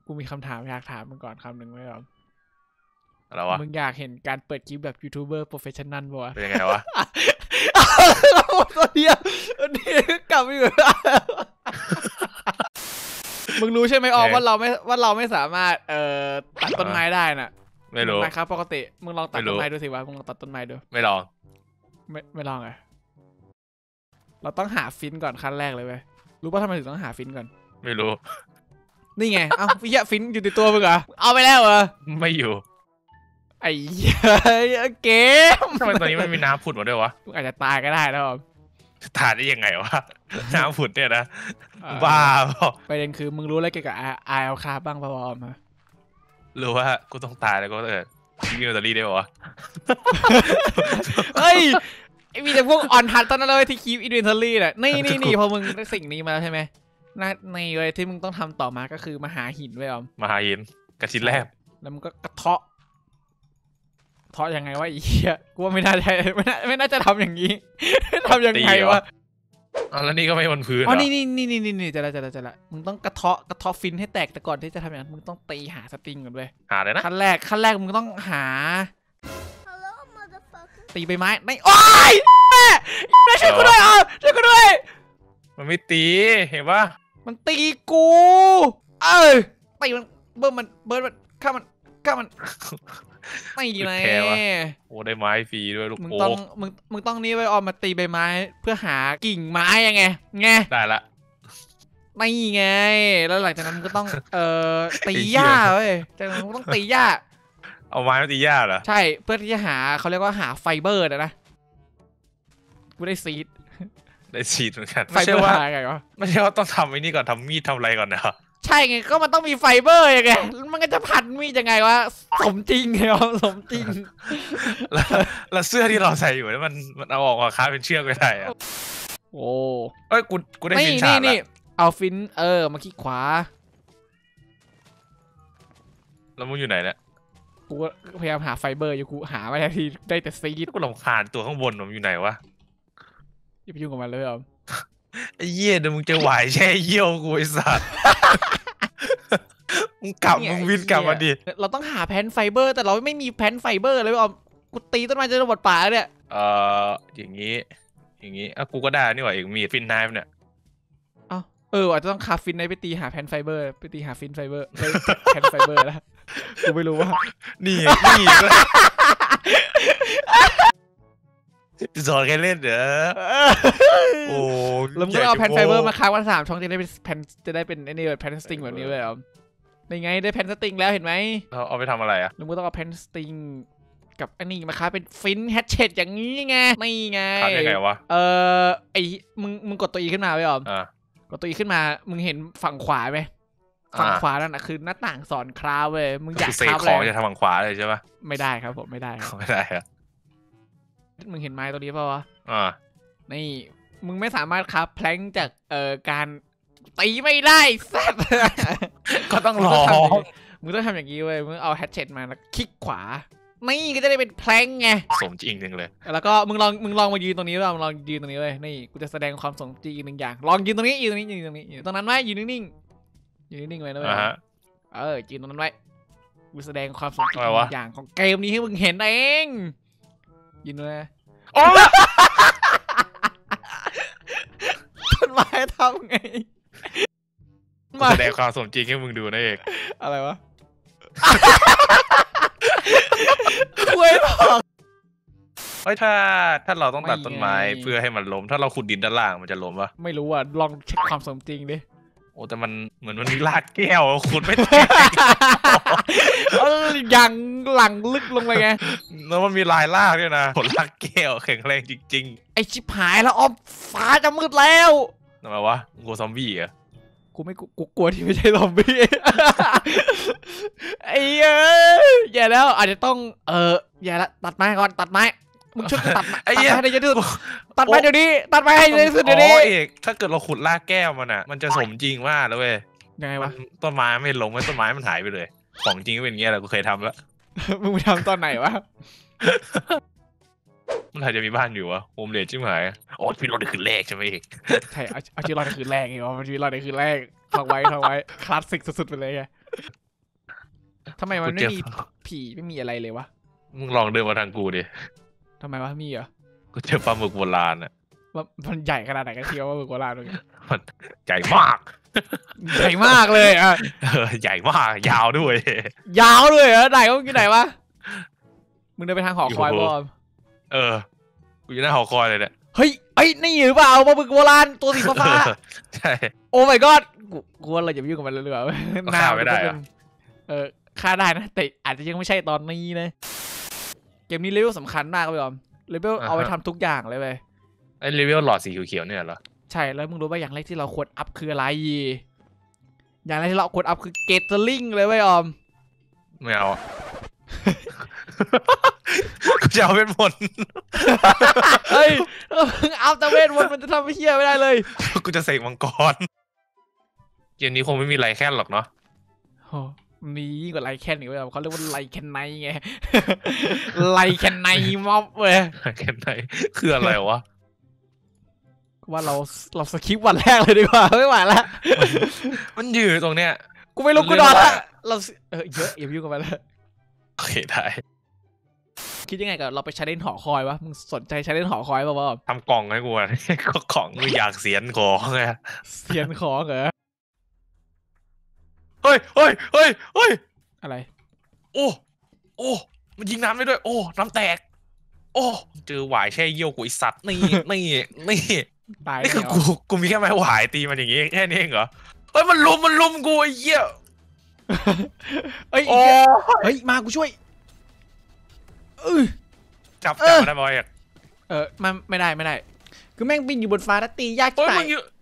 กูมีคำถามอยากถามมึงก่อนคำหนึ่งไว้ก่อนอะไรวะมึงอยากเห็นการเปิดคลิปแบบยูทูบเบอร์โปรเฟชชั่นนัลป่ะเป็นยังไงวะตอนนี้กลับไปอยู่มึงรู้ใช่ไหมออมว่าเราไม่สามารถตัดต้นไม้ได้น่ะไม่รู้ครับปกติมึงลองตัดต้นไม้ดูสิวะมึงลองตัดต้นไม้ดูไม่ลองไม่ลองอ่ะเราต้องหาฟินก่อนขั้นแรกเลยเว้ยรู้ป่ะทำไมถึงต้องหาฟินก่อนไม่รู้นี่ไงเอ้าพี่ฟินอยู่ในตัวมึงเหรอเอาไปแล้วเหรอไม่อยู่ไอ้เกมทำไมตอนนี้มันมีน้ำผุดมาด้วยวะมึงอาจจะตายก็ได้แล้วตายได้ยังไงวะน้ำผุดเนี่ยนะบ้าประเด็นคือมึงรู้อะไรเกี่ยวกับไอเอลคาบ้างป่ะออมรู้ว่ากูต้องตายแล้วก็มีแบตเตอรี่ได้ป่ะเฮ้ยมีแต่พวกออนฮัทตอนนั้นเลยที่คีปอินเวนทอรี่น่ะนี่พอมึงได้สิ่งนี้มาแล้วใช่ไหมในเลยที่มึงต้องทำต่อมาก็คือมาหาหินไว้ออมมาหาหินกระชิ้นแรกแล้วมึงก็กระเทาะยังไงวะไอ้เหี้ยกูว่าไม่น่าจะทำอย่างนี้ทำยังไงวะแล้วนี่ก็ไม่บนพื้นอ๋อนี่จะละมึงต้องกระเทาะฟินให้แตกแต่ก่อนที่จะทำอย่างนั้นมึงต้องตีหาสตริงก่อนเลยหาเลยนะขั้นแรกมึงต้องหาตีใบไม้ไม่โอ๊ยแม่ช่วยกูด้วยช่วยกูด้วยมันไม่ตีเห็นปะมันตีกูตีมันเบิร์มันฆ่ามันไม่เลยโอ้ได้ไม้ฟรีด้วยลูกมึงต้องนี้ไว้ออมมาตีใบไม้เพื่อหากิ่งไม้ยังไงได้ละไม่ไงแล้วหลังจากนั้นมึงก็ต้องตีหญ้าเว้ยจากนั้นมึงต้องตีหญ้าเอาไม้มาตีหญ้าเหรอใช่เพื่อที่จะหาเขาเรียกว่าหาไฟเบอร์นะกูได้ซีดเหมือนกันไม่ใช่ว่าไงวะไม่ใช่ว่าต้องทำไอ้นี่ก่อนทำมีดทำอะไรก่อนนะใช่ไงก็มันต้องมีไฟเบอร์ยังไงมันก็จะพันมีดยังไงวะสมจริงไงสมจริงแล้วเสื้อที่เราใส่อยู่นี่มันเอาออกมาค้าเป็นเชือกไม่ได้อะโอ้เอ้ยกูได้ฟินฉาบแล้วเอาฟินมาขี้ขวาแล้วมึงอยู่ไหนเนี่ยกูพยายามหาไฟเบอร์อยู่กูหาไม่ได้ทีได้แต่ซีดกูรำคาญตัวข้างบนมันอยู่ไหนวะอย่าไปยุ่งกับมันเลยไอ้เหี้ยเดี๋ยวมึงจะไหวแช่เยี่ยวกูไอ้สัสมึงวินกลับมาดิเราต้องหาแผ่นไฟเบอร์แต่เราไม่มีแผ่นไฟเบอร์เลยกูตีต้นไม้จนหมดป่าเนี่ยอย่างนี้กูก็ได้นี่หว่าเองมีฟินไนฟ์เนี่ยอาจจะต้องคาฟินไนไปตีหาแผ่นไฟเบอร์ไปตีหาฟินไฟเบอร์แผ่นไฟเบอร์แล้วกูไม่รู้ว่านี่สอนแค่เล่นเหรอโอ้แล้วมึงก็เอาแผ่นไฟเบอร์มาค้างวัน3 ช่องจะได้เป็นไอ้นี่แผ่นสติงแบบนี้เลยนี่ไงได้แผ่นสติงแล้วเห็นไหมเอาไปทำอะไรอ่ะแล้วมึงต้องเอาแผ่นสติงกับอันนี้มาค้าเป็นฟินแฮชเชตอย่างนี้ไงนี่ไงทำยังไงวะไอ้มึงกดตัวอีขึ้นมาไว้กดตัวอีขึ้นมามึงเห็นฝั่งขวาไหมฝั่งขวานั่นนะคือหน้าต่างสอนคราฟเว้ยมึงอยากคราฟอะไรจะทำฝั่งขวาเลยใช่ปะไม่ได้ครับผมไม่ได้ครับมึงเห็นไม้ตัวนี้ป่าวะนี่มึงไม่สามารถคราฟแพลงจากการตีไม่ได้สัตว์ก็ต้องรอมึงต้องทำอย่างนี้เว้ยมึงเอาแฮชเชตมาแล้วคลิกขวานี่ก็จะได้เป็นแพลงไงสมจริงนึงเลยแล้วก็มึงลองมายืนตรงนี้มึงลองยืนตรงนี้เลยนี่กูจะแสดงความสมจริง1 อย่างลองยืนตรงนี้ยืนตรงนี้ตรงนั้นไว้ยืนนิ่งไว้นะเว้ยยืนตรงนั้นไว้กูแสดงความสมจริง1 อย่างของเกมนี้ให้มึงเห็นเองยืนเลยต้นไม้ทำไงแสดงความสมจริงให้มึงดูนะเอกอะไรวะคุยบอกถ้าเราต้องตัดต้นไม้เพื่อให้มันล้มถ้าเราขุดดินด้านล่างมันจะล้มปะไม่รู้อ่ะลองเช็คความสมจริงดิโอ้แต่มันเหมือนมันมีรากแก้วขุดไม่ได้อย่างหลังลึกลงไปไงแล้วมันมีลายรากด้วยนะผลรากแก้วแข็งแรงจริงๆไอชิบหายแล้วออมฟ้าจะมืดแล้วทำไมวะกลัวซอมบี้อะกูไม่กูกลัวที่ไม่ใช่ซอมบี้ไอ้อย่าแล้วอาจจะต้องอย่าละตัดไม้ก่อนตัดไม้มึงช่วยตัดไอ้ให้ได้เยอะที่สุดตัดไม้เดี๋ยวนี้ตัดไม้ให้ได้สุดเดี๋ยวนี้เอกถ้าเกิดเราขุดรากแก้วมันอ่ะมันจะสมจริงมากเลยเว้ยยังไงวะต้นไม้ไม่ลงต้นไม้มันหายไปเลยของจริงก็เป็นอย่างเงี้ยแหละกูเคยทำแล้วมึงไปทำตอนไหนวะมันอาจจะมีบ้านอยู่วะโฮมเลดใช่ไหมโอ้ชีวิตเราได้คืนแรกใช่ไหมเอกใช่เอาชีวิตเราได้คืนแรกไงวะชีวิตเราได้คืนแรกทำไว้คลาสสิกสุดๆไปเลยไงทำไมมันไม่มีผีไม่มีอะไรเลยวะมึงลองเดินมาทางกูดิทำไมวะมีเหรอกูเจอปลาหมึกโบราณอ่ะว่ามันใหญ่ขนาดไหนกันเชียวว่าหมึกโบราณเลยมันใหญ่มากใหญ่มากเลยอ่ะใหญ่มากยาวด้วยยาวด้วยเหรอไหนก็ที่ไหนวะมึงเดินไปทางหอคอยบอมกูอยู่หน้าหอคอยเลยเนี่ยเฮ้ยไอ้นี่หรือเปล่าปลาหมึกโบราณตัวสีฟ้าใช่โอ้ my god กูว่าเราอย่าไปยุ่งกับมันเลยฆ่าไม่ได้ฆ่าได้นะแต่อาจจะยังไม่ใช่ตอนนี้นะเกมนี้เลเวลสำคัญมากเลยบอมเลเวลเอาไว้ทำทุกอย่างเลยไปไอ้เลเวลหลอดสีเขียวเนี่ยเหรอใช่แล้วมึงรู้ป่ะอย่างแรกที่เราควรอัพคืออะไรอย่างแรกที่เราควรอัพคือเกตเตอร์ลิงเลยไว้ออมไม่เอากูจะเอาเวทมนต์เฮ้ยเอาแต่เวทมนต์มันจะทำให้เฮี้ยไม่ได้เลยกูจะเสกมังกรเกมนี้คงไม่มีไรแค่หรอกเนาะมียิ่งกว่าไลแคนอีกเว้ยเขาเรียกว่าไลแคนไนไงไลแคนไนม็อบเว้ยแคนไนคืออะไรวะว่าเราสคริปต์วันแรกเลยดีกว่าไม่ไหวละมันยืดตรงเนี้ยกูไม่รู้กูนอนละเราเยอะอย่ายุ่งกับมันเลยโอเคได้คิดยังไงกับเราไปใช้เล่นหอคอยวะมึงสนใจใช้เล่นหอคอยป่าวทำกล่องให้กูอ่ะก็ของมึงอยากเสียนของไงเสียนของเหรอเฮ้ยอะไรโอ้มันยิงน้ำได้ด้วยโอ้น้ำแตกโอ้เจอหวายแช่เยี่ยวกูไอสัตว์นี่ตายนี่คือกูมีแค่ไม้หวายตีมันอย่างงี้แค่นี้เองเหรอเฮ้ยมันลุมกูไอ้เหี้ยเฮ้ยมากูช่วยจับมาได้ไหมมันไม่ได้คือแม่งบินอยู่บนฟ้าแล้วตียากตาย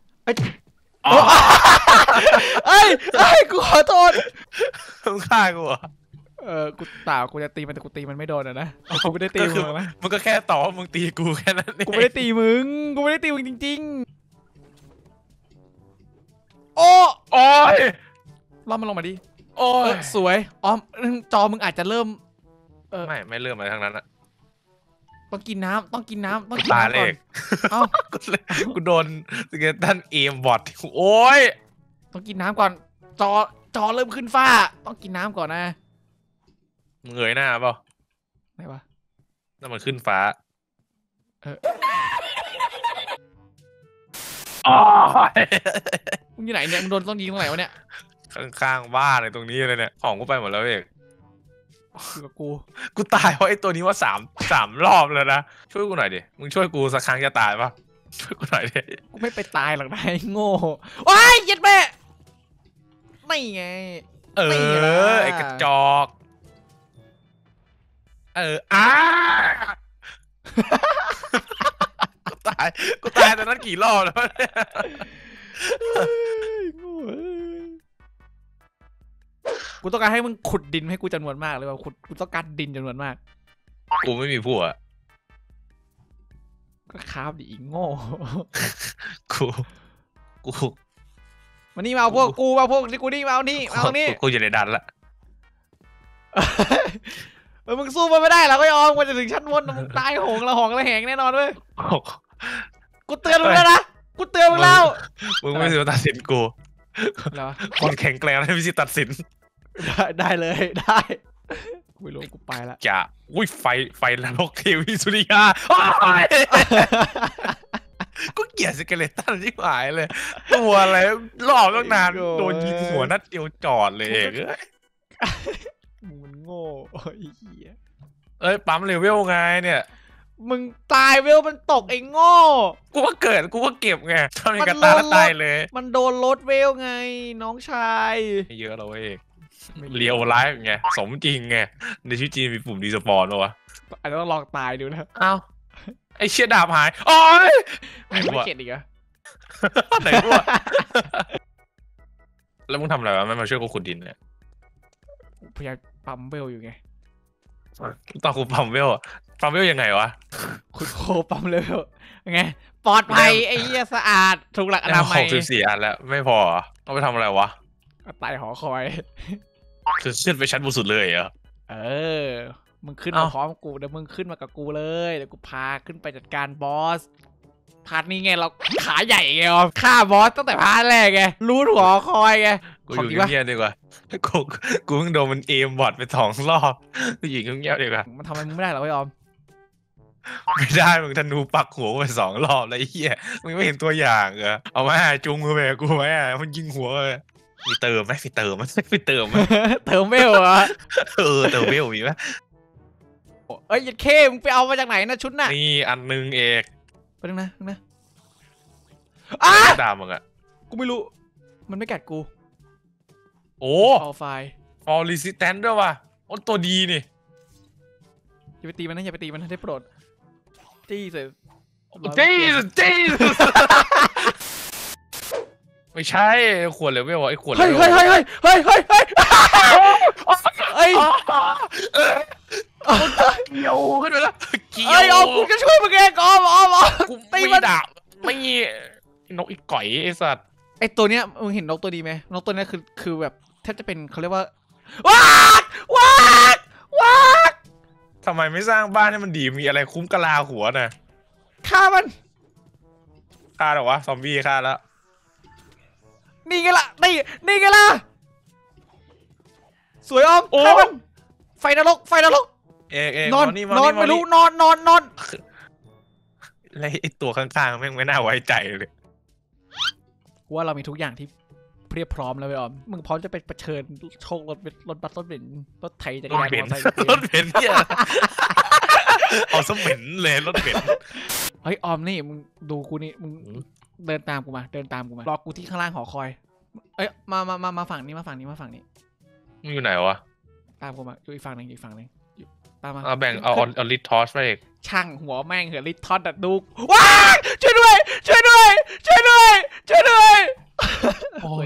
เอ้ยกูขอโทษมึงฆ่ากูกูจะตีมันแต่กูตีมันไม่โดนนะกูไม่ได้ตีมึงนะมึงก็แค่ต่อมึงตีกูแค่นั้นเองกูไม่ได้ตีมึงจริงๆโอ้ยล่อมันลงมาดิโอ้ยสวยอ๋อจอมึงอาจจะเริ่มไม่เริ่มอะไรทั้งนั้นอะต้องกินน้ำตาเล็กกูโดนสเกตตันเอมบอทโอ้ยต้องกินน้ำก่อนจอเริ่มขึ้นฟ้าต้องกินน้ำก่อนนะมึงเงยหน้าเปล่าไหนวะนั่นมันขึ้นฟ้ามึงอยู่ไหนเนี่ยมึงโดนต้องยิงตรงไหนวะเนี่ยข้างบ้านในตรงนี้เลยเนี่ยของกูไปหมดแล้วเอกคือกับกูตายเพราะไอ้ตัวนี้ว่าสามรอบเลยนะช่วยกูหน่อยดิมึงช่วยกูสักครั้งจะตายปะช่วยกูหน่อยดิกูไม่ไปตายหรอกนะโง่ว้ายยัดแม่ไม่ไงไอ้กระจอกกูตายตอนนั้นกี่รอบแล้วเนี่ยกูต้องการให้มึงขุดดินให้กูจำนวนมากเลยว่ากูต้องการดินจำนวนมากกูไม่มีผัวก็คราฟดิอีโง่กูมานี่มาพวกที่กูนี่มาเอานี่กูอยู่ในดันละมึงสู้มันไม่ได้แล้วก็ยอมกว่าจะถึงชั้นบนมึงตายหงละแหงแน่นอนเว้ยกูเตือนมึงแล้วนะกูเตือนมึงแล้วมึงไม่มีสิทธิ์ตัดสินกูคนแข็งแกร่งไม่มีสิทธิ์ตัดสินได้เลยได้กูไม่รู้กูไปละจะอุ้ยไฟนรกเทวีสุริยากูเกลียดสเกเลตันที่หายเลยตัวอะไรรอบตั้งนานโดนยิงหัวนัดเดียวจอดเลยมึงโง่ปั๊มเลเวลไงเนี่ยมึงตายเวลมันตกไอ้โง่กูก็เกิดกูก็เก็บไงทำยังไงตาตายเลยมันโดนลดเวลไงน้องชายเยอะเราเองเรียวไลฟ์ไงสมจริงไงในชีวิตจริงมีปุ่มดีสปอนวะอาจจะต้องลองตายดูนะอ้าวไอเชี่ยดาบหายโอ้ยไม่เข็ดอีกเหรอไหนวะแล้วมึงทำอะไรวะไม่มาช่วยกูขุดดินเนี่ยพยายามปั๊มเวลอยู่ไงตอนกูปั๊มเวลยังไงวะขุดโคปั๊มเวลยังไงปลอดภัยไอ้เหี้ยสะอาดถูกหลักอนามัย 64 อันแล้วไม่พอเอาไปทำอะไรวะตายหอคอยคือขึ้นไปชั้นบนสุดเลยเหรอมึงขึ้นมาพร้อมกูเดี๋ยวมึงขึ้นมากับกูเลยเดี๋ยวกูพาขึ้นไปจัดการบอสพาร์ทนี้ไงเราขาใหญ่ไงฆ่าบอสตั้งแต่พาร์ทแรกไงรู้หอคอยไงกูอยู่เงียบดีกว่ากูเพิ่งโดนมันเอมบอทไป2 รอบกูอยู่เงียบดีกว่ามันทำอะไรมึงไม่ได้หรอพี่ออมไม่ได้มึงธนูปักหัวไป2 รอบแล้วไอ้เหี้ยมึงไม่เห็นตัวอย่างเหรอเอามาจูงมือไปกูไหมมันยิงหัวเลยมีเติมไหมมีเติมไหมเติมเวลเหรอเติมเวลมีไหมเอ้ยยัดเคมึงไปเอามาจากไหนนะชุดน่ะนี่อันนึงเอกไปนึงนะดามึงอะกูไม่รู้มันไม่กัดกูโอ้ไฟฟอลรีสิสแตนต์ด้วยว่ะโอ้ตัวดีนี่อย่าไปตีมันนะอย่าไปตีมันได้โปรดจี้เสร็จไม่ใช่ขวดเลเวลไอ้ขวดเลเวลเฮ้ยเกี่ยวขึ้นไปแล้วเกี่ยวกูจะช่วยมึงเองออมกูตีมันไม่นกอีกก่อยไอ้สัตว์ไอ้ตัวเนี้ยมึงเห็นนกตัวดีไหมนกตัวเนี้ยคือแบบแทบจะเป็นเขาเรียกว่าว้าทำไมไม่สร้างบ้านให้มันดีมีอะไรคุ้มกะลาหัวน่ะฆ่ามันฆ่าหรอวะซอมบี้ฆ่าแล้วนี่ไงล่ะนี่ไงล่ะสวยออมฆ่ามันไฟนรกนอนไม่รู้นอนอะไรไอ้ตัวข้างๆแม่งไม่น่าไว้ใจเลยว่าเรามีทุกอย่างที่เพียบพร้อมแล้วไอ้ออมมึงพร้อมจะไปเผชิญโชครถบัสรถเบนซ์รถไถจักรยานมอเตอร์ไซค์รถเบนซ์เนี่ยเอาสมินเลยรถเบนซ์เฮ้ยออมนี่มึงดูกูนี่มึงเดินตามกูมารอกูที่ข้างล่างหอคอยเอ้ยมาฝั่งนี้มึงอยู่ไหนวะตามกูมาอยู่อีกฝั่งหนึ่งตามมาแบ่งเอาลิททอสไปอีกช่างหัวแม่งเหรอลิททอสดูว้าช่วยด้วยโอ้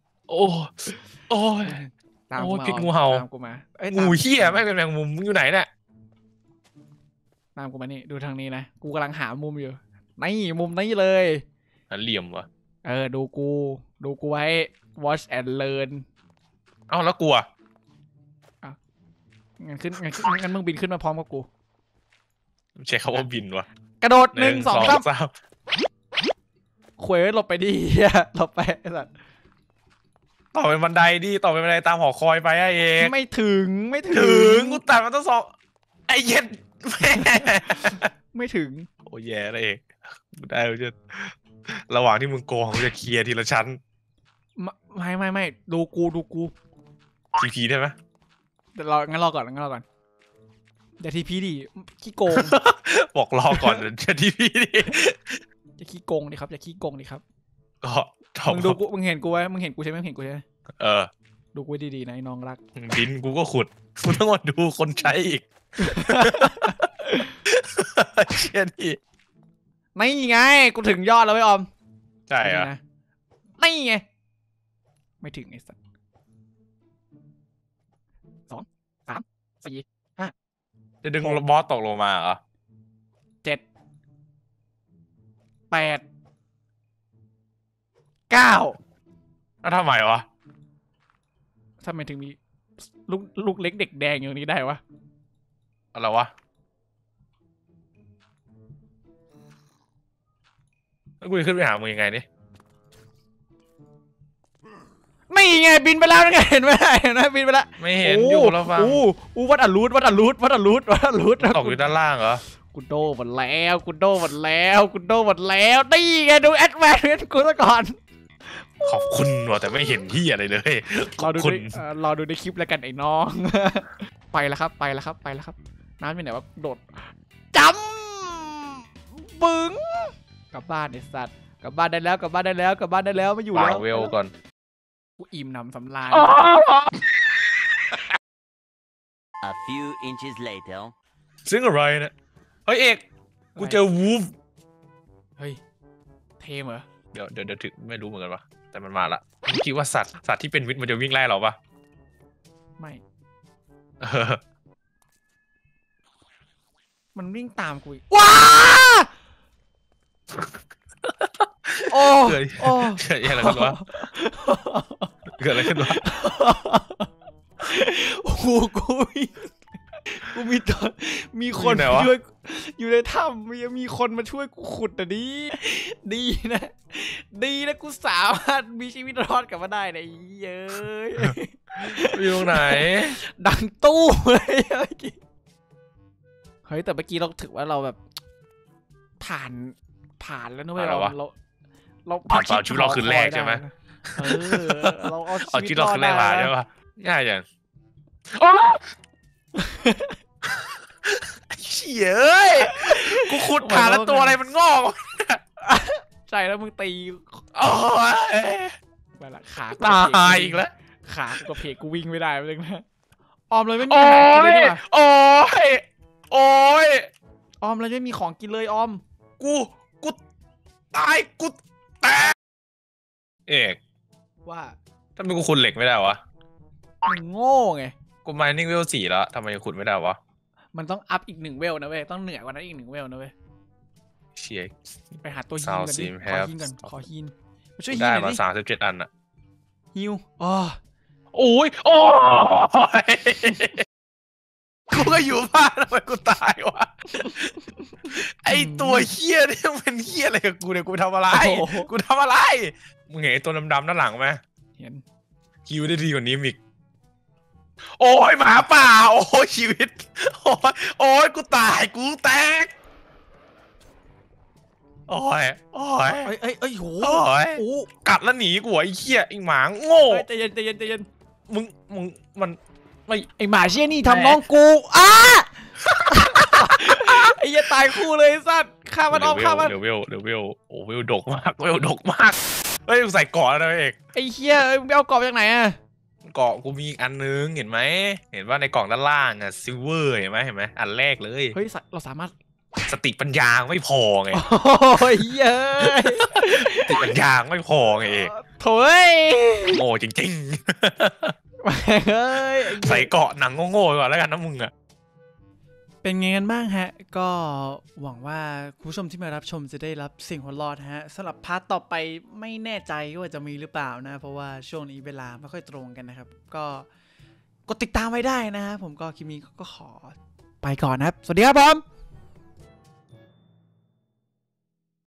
ยตามกูมาพิษงูเห่าตามกูมางูเหี้ยไม่เป็นแมงมุมมึงอยู่ไหนเนี่ยตามกูมานี่ดูทางนี้นะกูกำลังหามุมอยู่นี่มุมนี้เลยเหลี่ยมวะดูกูไว้ watch and learn แล้วกูงั้นมึงบินขึ้นมาพร้อมกับกูใช้คำว่าบินวะกระโดด1 2 3ขวยหลบไปดิหลบไปไอ้สัสต่อเป็นบันไดดิต่อเป็นบันไดตามหอคอยไปไอ้เองไม่ถึงกูตัดมันต้อง2ไอ้เย็นไม่ถึงโอ้แย่เลยเองได้จะระหว่างที่มึงโกงมึงจะเคลียร์ทีละชั้นไม่ดูกูทีได้ไหมงั้นรอก่อนอย่าทีพีดิขี้โกงบอกรอก่อนจะทีพีดิจะขี้โกงดิครับอย่าขี้โกงดิครับก็มึงดูกูมึงเห็นกูไว้มึงเห็นกูใช่ไหมดูกูดีๆนะน้องรักดินกูก็ขุดกูต้องมาดูคนใช้อีกเชี่ยนี่ไม่ไงกูถึงยอดแล้วไอ้ออมใช่อะไม่ไงไม่ถึงไอ้สัส2 3 4 5 จะดึงบอสตกลงมาเหรอ 7 8 9 แล้วทำไมวะทำไมถึงมีลูกเล็กเด็กแดงอย่างนี้ได้วะอะไรวะแล้วกูจะขึ้นไปหามึงยังไงนี่ไม่ไงบินไปแล้วไงเห็นไหมบินไปแล้วไม่เห็นอยู่แล้วฟังวัดอลูดตกอยู่ด้านล่างเหรอกูโดหมดแล้วนี่ไงดูแอดแวนกูซะก่อนขอบคุณว่ะแต่ไม่เห็นที่อะไรเลยรอดูในคลิปแล้วกันไอ้น้องไปแล้วครับน้ำเป็นไหนวะโดดจำบึ้งกลับบ้านไอ้สัตว์กลับบ้านได้แล้วไม่อยู่แล้วเวลก่อนกูอิ่มหนำสำราญ A few inches later ซึ่งอะไรเนี่ยเฮ้ยเอกกูเจอวูฟเฮ้ยเทมเหรอเดี๋ยวถึงไม่รู้เหมือนกันวะแต่มันมาละมึงคิดว่าสัตว์ที่เป็นวิทย์มันจะวิ่งไล่เราปะไม่มันวิ่งตามกูว้าโอ้เกิดอะไรขึ้นวะกูมีคนช่วยอยู่ในถ้ำยังมีคนมาช่วยกูขุดอ่ะดีนะกูสามารถมีชีวิตรอดกลับมาได้นะเย้ยอยู่ตรงไหนดังตู้เลยเมื่อกี้เฮ้ยแต่เมื่อกี้เราถือว่าเราแบบผ่านแล้วนะเว้ยเราผ่านเปล่าชีวิตเราคืนแรกใช่ไหมเราเอาชีวิตเราคืนแรกมาใช่ปะง่ายอย่างเฉียเอ้ยกูขุดผ่านแล้วตัวอะไรมันงอกใช่แล้วมึงตีโอ้ยไปละขาตายอีกแล้วขากูกับเพกกูวิ่งไม่ได้เลยนะออมเลยไม่มีโอ้อาหารกินเลยยดีกว่าโอ้ยออมเลยไม่มีของกินเลยออมกูตายกูแตกเอกว่าทำไมกูขุดเหล็กไม่ได้วะมึงโง่ไงกูไมนิ่งเวล 4แล้วทำไมขุดไม่ได้วะมันต้องอัพอีก1 เวลนะเว้ยต้องเหนือกว่านั้นอีก1 เวลนะเว้ยเชียไปหาตัวฮีนก่อนดิขอฮีนก่อนขอฮีนมาช่วยฮีนได้หน่มาอยดิ 37 อันอะฮิวอ๋อโอ้ยกูก็อยู่บ้านทำไมกูตายวะไอตัวเฮี้ยนี่มันเฮี้ยอะไรกับกูเนี่ยกูทำอะไรมึงเห็นไอตัวดำๆด้านหลังไหมเห็นคิวได้ดีกว่านี้อีกโอ้ยหมาป่าโอ้ยชีวิตโอ้ยกูตายกูแตกโอ้ยเอ้ยโหโอ้ยกัดแล้วหนีกูไอ้เหี้ยไอ้หมาโง่ใจเย็นมึงมันไม่ไอหมาเชี่ยนี่ทำน้องกูอ้าไอ้ยัตายคู่เลยสัตว์ฆ่ามันออมฆ่ามันเดี๋ยวเวลโอ้เวลดกมากเฮ้ยใส่เกาะแล้วเอกไอ้เหี้ยมึงไปเอากรอบจากไหนอะเกาะกูมีอีกอันนึงเห็นไหมเห็นว่าในกล่องด้านล่างอะซิลเวอร์เห็นไหมอันแรกเลยเฮ้ยเราสามารถสติปัญญาไม่พอไงโอ้ยเย้ยสติปัญญาไม่พอไงเอกโถ่เอ้ยโง่จริงเฮ้ยๆใส่เกาะหนังโง่ๆก่อนแล้วกันนะมึงอะเป็นไงกันบ้างฮะก็หวังว่าคุณผู้ชมที่มารับชมจะได้รับสิ่งหัวเราะฮะสำหรับพาร์ทต่อไปไม่แน่ใจว่าจะมีหรือเปล่านะเพราะว่าช่วงนี้เวลาไม่ค่อยตรงกันนะครับก็กดติดตามไว้ได้นะฮะผมก็คลิปนี้ก็ขอไปก่อนนะครับสวัสดีครับผม